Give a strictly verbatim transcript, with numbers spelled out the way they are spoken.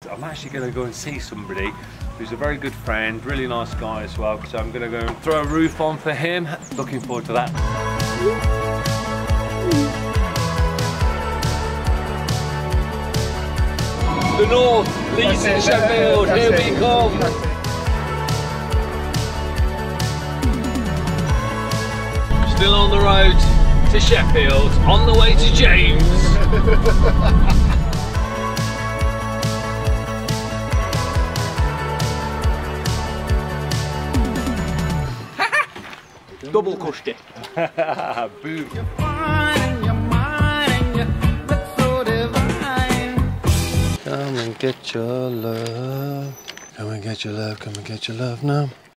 I'm actually going to go and see somebody who's a very good friend, really nice guy as well. So I'm going to go and throw a roof on for him. Looking forward to that. The north, Leeds and Sheffield, here we come. Still on the road to Sheffield, on the way to James. Double cushed it. Boom. Come and get your love. Come and get your love. Come and get your love now.